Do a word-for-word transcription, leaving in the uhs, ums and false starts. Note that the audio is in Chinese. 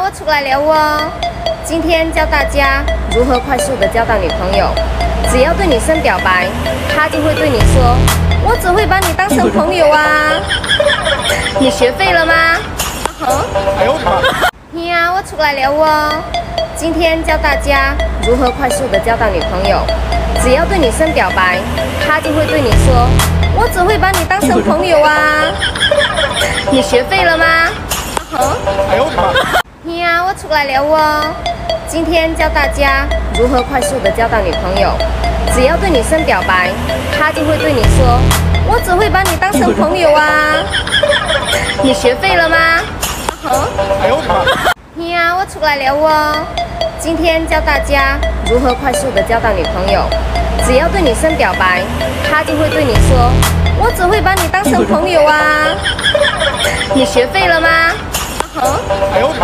我出来了哦！今天教大家如何快速的交到女朋友。只要对女生表白，她就会对你说：“我只会把你当成朋友啊。”你学会了吗？啊哎呦我的妈！ 呀，我出来了哦！今天教大家如何快速的交到女朋友。只要对女生表白，她就会对你说：“我只会把你当成朋友啊。”你学会了吗？啊哎呦我的妈！ 呀，我出来了哦！今天教大家如何快速的交到女朋友。只要对女生表白，她就会对你说：“我只会把你当成朋友啊。”你学会了吗？啊哎呦我的妈！ 呀，我出来了哦！今天教大家如何快速的交到女朋友。只要对女生表白，她就会对你说：“我只会把你当成朋友啊。”你学会了吗？啊哎呦我的妈！